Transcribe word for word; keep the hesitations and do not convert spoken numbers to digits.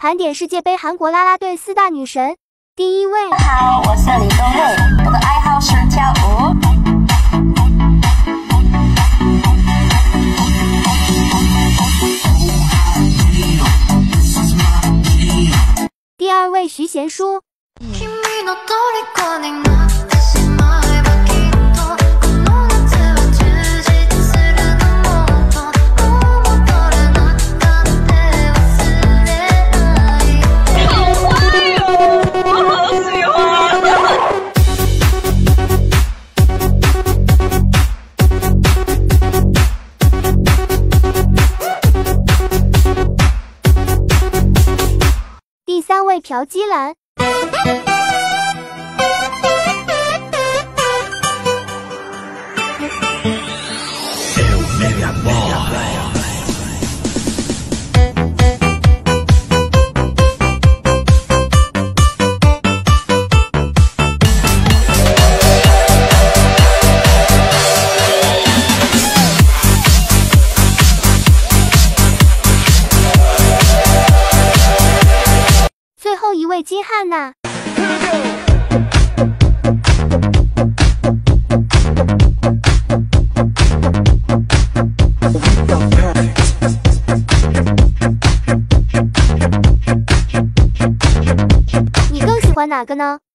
盘点世界杯韩国啦啦队四大女神，第一位。 好，我是李宗瑞，我的爱好是跳舞。 第二位徐贤淑。第三位朴基兰。最后一位金汉娜。你更喜欢哪个呢？